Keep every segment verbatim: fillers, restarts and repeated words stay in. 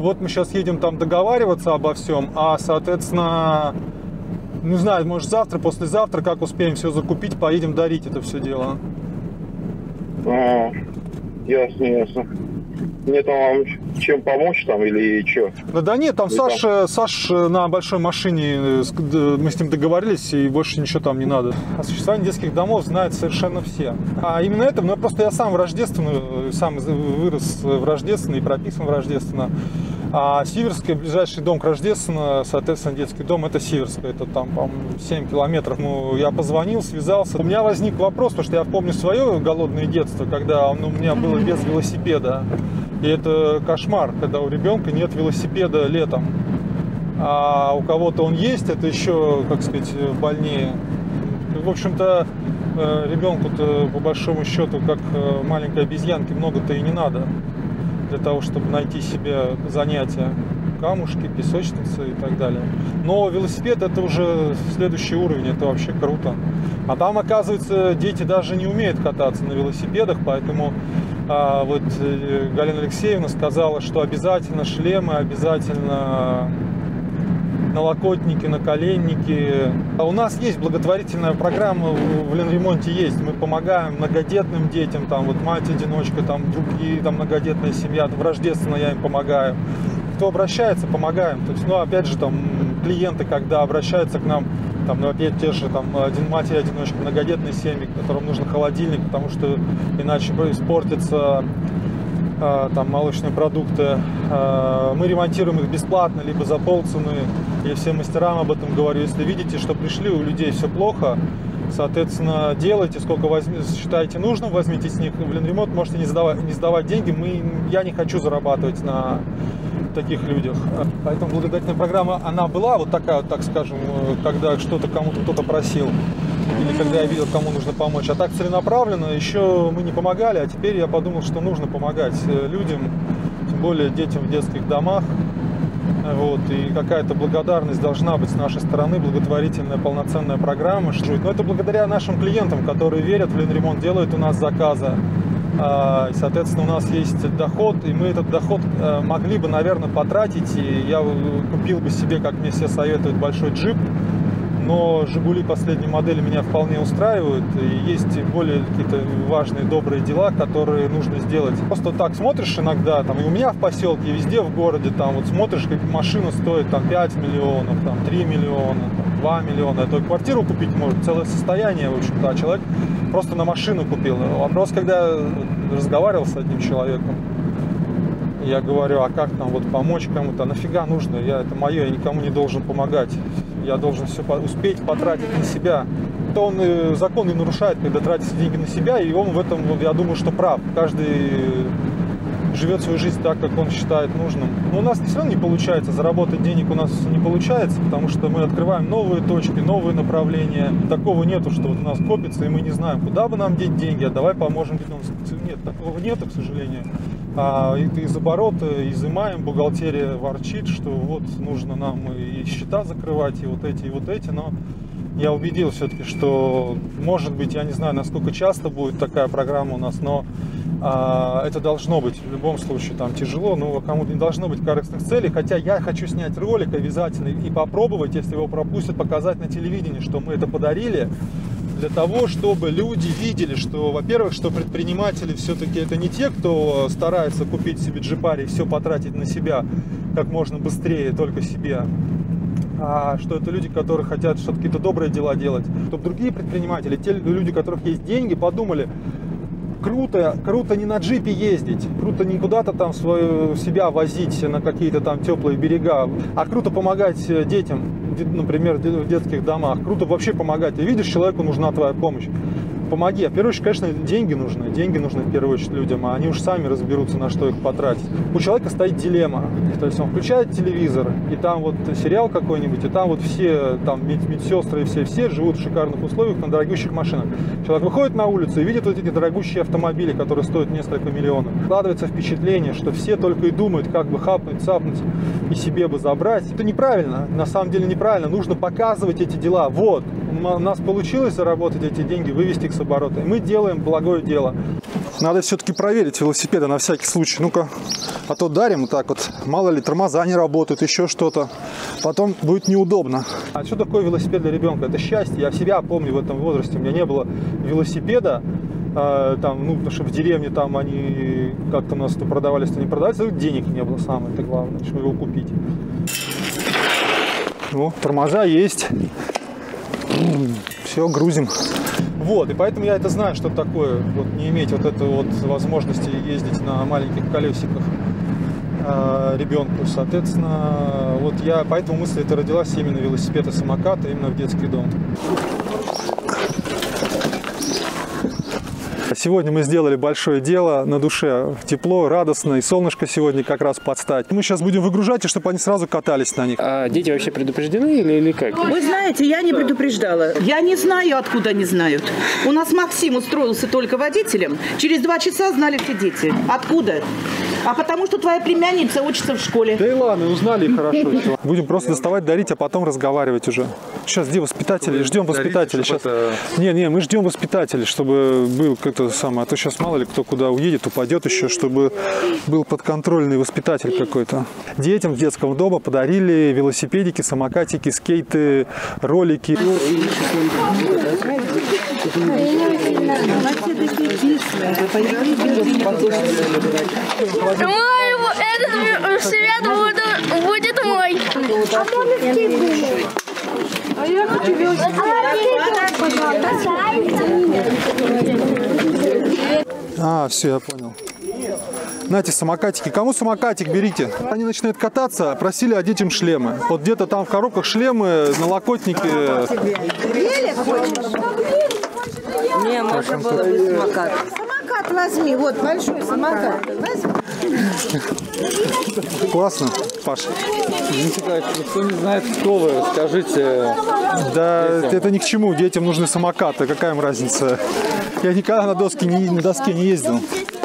вот мы сейчас едем там договариваться обо всем, а, соответственно, не знаю, может завтра, послезавтра, как успеем все закупить, поедем дарить это все дело. А, ясно, ясно. Мне там вам чем помочь там или что? Да, да нет, там Саш, там... Саш на большой машине, мы с ним договорились, и больше ничего там не надо. О существовании детских домов знают совершенно все. А именно это, ну просто я сам в Рождественно, сам вырос в Рождественно и прописан в Рождественно. А Сиверская, ближайший дом к Рождественно, соответственно, детский дом, это Сиверская, это там, по-моему, семь километров. Ну, я позвонил, связался. У меня возник вопрос, потому что я помню свое голодное детство, когда ну, у меня было без велосипеда. И это кошмар, когда у ребенка нет велосипеда летом. А у кого-то он есть, это еще, как сказать, больнее. В общем-то, ребенку-то, по большому счету, как маленькой обезьянке, много-то и не надо для того, чтобы найти себе занятия. Камушки, песочницы и так далее. Но велосипед это уже следующий уровень, это вообще круто. А там, оказывается, дети даже не умеют кататься на велосипедах, поэтому а, вот Галина Алексеевна сказала, что обязательно шлемы, обязательно налокотники, наколенники. А у нас есть благотворительная программа в Ленремонте есть. Мы помогаем многодетным детям, там вот мать-одиночка, там другие, там многодетная семья, в Рождественно я им помогаю. Кто обращается, помогаем. То есть, ну, опять же, там, клиенты, когда обращаются к нам, там, ну, опять те же, там, один матери-одиночки, многодетные семьи, которым нужен холодильник, потому что иначе испортятся э, там, молочные продукты. Э, мы ремонтируем их бесплатно, либо за полцены. Я всем мастерам об этом говорю. Если видите, что пришли, у людей все плохо, соответственно, делайте, сколько возьми, считаете нужным, возьмите с них в Ленремонт, можете не сдавать, не сдавать деньги. Мы, я не хочу зарабатывать на таких людях. Поэтому благотворительная программа, она была вот такая, так скажем, когда что-то кому-то кто-то просил, или когда я видел, кому нужно помочь. А так целенаправленно еще мы не помогали, а теперь я подумал, что нужно помогать людям, тем более детям в детских домах. Вот, и какая-то благодарность должна быть с нашей стороны, благотворительная полноценная программа. Но это благодаря нашим клиентам, которые верят в Ленремонт, делают у нас заказы. И, соответственно, у нас есть доход, и мы этот доход могли бы, наверное, потратить. И я купил бы себе, как мне все советуют, большой джип. Но «Жигули» последней модели меня вполне устраивают. И есть более какие-то важные, добрые дела, которые нужно сделать. Просто так смотришь иногда, там, и у меня в поселке, и везде в городе, там, вот смотришь, как машина стоит там, пять миллионов, там, три миллиона, там, два миллиона. А то квартиру купить может, целое состояние, в общем-то, а человек просто на машину купил. Вопрос, когда я разговаривал с одним человеком, я говорю, а как нам вот помочь кому-то? А нафига нужно? Я, это мое, я никому не должен помогать. Я должен все успеть потратить на себя. То он и закон не нарушает, когда тратит деньги на себя, и он в этом, я думаю, что прав. Каждый живет свою жизнь так, как он считает нужным. Но у нас все равно не получается, заработать денег у нас не получается, потому что мы открываем новые точки, новые направления. Такого нету, что вот у нас копится, и мы не знаем, куда бы нам деть деньги, а давай поможем детям. Нет, такого нету, к сожалению. А из оборота изымаем, бухгалтерия ворчит, что вот нужно нам и счета закрывать, и вот эти, и вот эти, но я убедил все-таки, что, может быть, я не знаю, насколько часто будет такая программа у нас, но а, это должно быть в любом случае, там тяжело, но кому-то не должно быть корыстных целей, хотя я хочу снять ролик обязательно и попробовать, если его пропустят, показать на телевидении, что мы это подарили, для того, чтобы люди видели, что, во-первых, что предприниматели все-таки это не те, кто старается купить себе джипари и все потратить на себя как можно быстрее, только себе, а что это люди, которые хотят что-то, какие-то добрые дела делать. Чтобы другие предприниматели, те люди, у которых есть деньги, подумали, круто, круто не на джипе ездить, круто не куда-то там свою, себя возить на какие-то там теплые берега, а круто помогать детям, например, в детских домах. Круто вообще помогать. Ты видишь, человеку нужна твоя помощь. Помоги. В первую очередь, конечно, деньги нужны. Деньги нужны в первую очередь людям, а они уж сами разберутся, на что их потратить. У человека стоит дилемма. То есть он включает телевизор, и там вот сериал какой-нибудь, и там вот все там медсестры и все-все живут в шикарных условиях на дорогущих машинах. Человек выходит на улицу и видит вот эти дорогущие автомобили, которые стоят несколько миллионов. Складывается впечатление, что все только и думают, как бы хапнуть, цапнуть и себе бы забрать. Это неправильно. На самом деле неправильно. Нужно показывать эти дела. Вот, у нас получилось заработать эти деньги, вывести их с оборота. И мы делаем благое дело. Надо все-таки проверить велосипеды на всякий случай. Ну-ка, а то дарим вот так вот. Мало ли, тормоза не работают, еще что-то. Потом будет неудобно. А что такое велосипед для ребенка? Это счастье. Я себя помню в этом возрасте. У меня не было велосипеда. А, там, ну, потому что в деревне там они как-то у нас то продавались, то не продавались. Денег не было, самое это главное, чтобы его купить. Ну, тормоза есть. Все, грузим. Вот, и поэтому я это знаю, что такое, вот не иметь вот этой вот возможности ездить на маленьких колесиках э, ребенку. Соответственно, вот я, поэтому мысль эта родилась именно велосипед и самокат, именно в детский дом. Сегодня мы сделали большое дело, на душе тепло, радостно, и солнышко сегодня как раз подстать. Мы сейчас будем выгружать, и чтобы они сразу катались на них. А дети вообще предупреждены или, или как? Вы знаете, я не предупреждала. Я не знаю, откуда они знают. У нас Максим устроился только водителем. Через два часа знали все дети. Откуда? А потому что твоя племянница учится в школе. Да и ладно, узнали хорошо. Будем просто доставать, дарить, а потом разговаривать уже. Сейчас где воспитатели? Ждем воспитателей. Сейчас... Это... Не, не, мы ждем воспитателей, чтобы был как-то самое. А то сейчас мало ли кто куда уедет, упадет еще, чтобы был подконтрольный воспитатель какой-то. Детям в детском доме подарили велосипедики, самокатики, скейты, ролики. Мой, этот свет будет, будет мой. А я хочу А, все, я понял. Знаете, самокатики. Кому самокатик берите? Они начинают кататься, просили одеть им шлемы. Вот где-то там в коробках шлемы, налокотники. Не, можно было бы самокат. Самокат возьми, вот большой самокат. Классно, Паша. Извините, никто не знает, кто вы, скажите. Да, детям. Это ни к чему, детям нужны самокаты, какая им разница? Я никогда на доске не, на доске не ездил.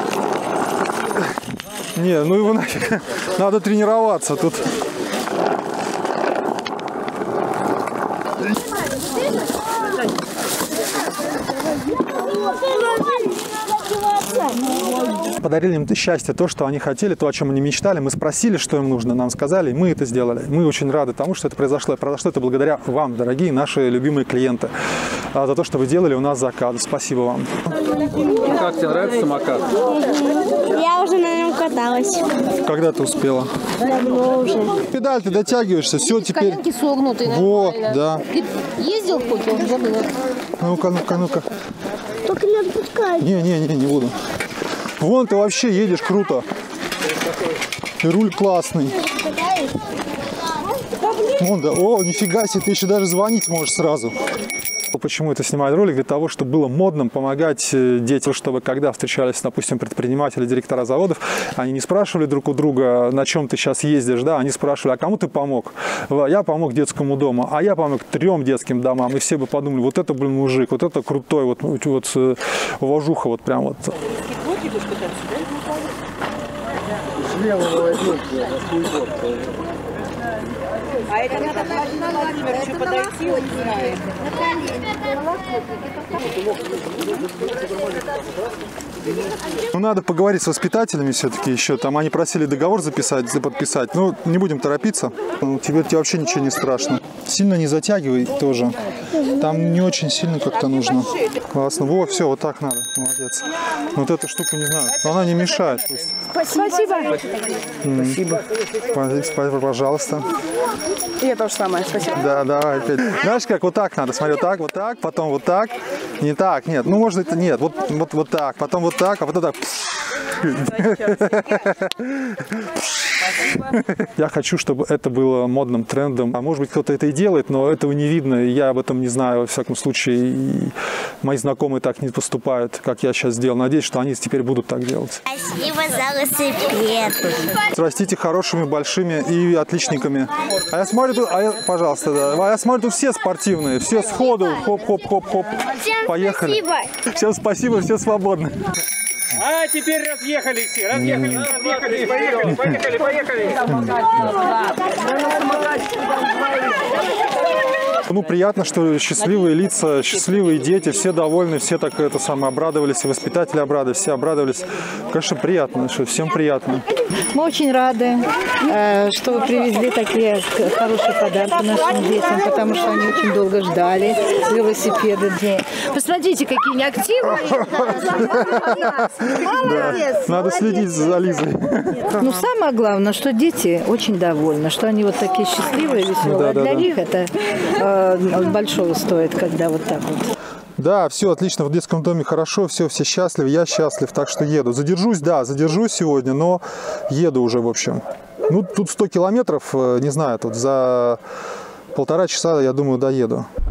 Не, ну его нафиг, надо тренироваться тут. Подарили им счастье, то, что они хотели, то, о чем они мечтали. Мы спросили, что им нужно, нам сказали, и мы это сделали. Мы очень рады тому, что это произошло. Произошло это благодаря вам, дорогие наши любимые клиенты, за то, что вы делали у нас заказы. Спасибо вам. Как тебе нравится самокат? Я уже на нем каталась. Когда ты успела? Давно уже. Педаль ты дотягиваешься, все теперь. Коленки согнутые. Вот, да. Ты ездил в хоть? Я уже забыла. Ну-ка, ну-ка, ну-ка. Только не отпускай. Не-не-не, не буду. Вон ты вообще едешь круто. И руль классный. Вон, да. О, нифига себе, ты еще даже звонить можешь сразу. Почему это снимаю ролик? Для того, чтобы было модным помогать детям, чтобы когда встречались, допустим, предприниматели, директора заводов, они не спрашивали друг у друга, на чем ты сейчас ездишь, да, они спрашивали, а кому ты помог? Я помог детскому дому, а я помог трем детским домам, и все бы подумали, вот это, блин, мужик, вот это крутой, вот, вот вожуха, вот прям вот. А это надо к Владимировичу подойти, он знает. Ну, надо поговорить с воспитателями все-таки еще. Там они просили договор записать, подписать. Ну, не будем торопиться. Тебе, тебе вообще ничего не страшно. Сильно не затягивай тоже. Там не очень сильно как-то нужно. Классно. Во, все, вот так надо. Молодец. Вот эту штуку не знаю. Но она не мешает. Спасибо. Спасибо. Спасибо. Пожалуйста. И я тоже самое, спасибо. Да, давай опять. Знаешь, как вот так надо? Смотри, вот так, вот так, потом вот так. Не так, нет. Ну, может, это нет. Вот, вот, вот так, потом вот так, а потом так. Я хочу, чтобы это было модным трендом. А может быть, кто-то это и делает, но этого не видно. И я об этом не знаю, во всяком случае. И мои знакомые так не поступают, как я сейчас сделал. Надеюсь, что они теперь будут так делать. Спасибо за велосипед. Растите хорошими, большими и отличниками. А я смотрю, тут, а я, пожалуйста, да. А я смотрю, тут все спортивные, все сходу, хоп-хоп-хоп-хоп. Поехали. Спасибо. Всем спасибо, все свободны. А теперь разъехались все, разъехались, разъехались, поехали, поехали, поехали. Ну, приятно, что счастливые лица, счастливые дети, все довольны, все так это самое обрадовались, и воспитатели обрадовались, все обрадовались. Конечно, приятно, что всем приятно. Мы очень рады, что вы привезли такие хорошие подарки нашим детям, потому что они очень долго ждали велосипеды. Посмотрите, какие они активные. Молодец. Надо следить за Лизой. Ну, самое главное, что дети очень довольны, что они вот такие счастливые, веселые. Да, да, Для да. них это э, большого стоит, когда вот так вот. Да, все отлично, в детском доме хорошо, все, все счастливы, я счастлив, так что еду. Задержусь, да, задержусь сегодня, но еду уже, в общем. Ну, тут сто километров, не знаю, тут за полтора часа, я думаю, доеду.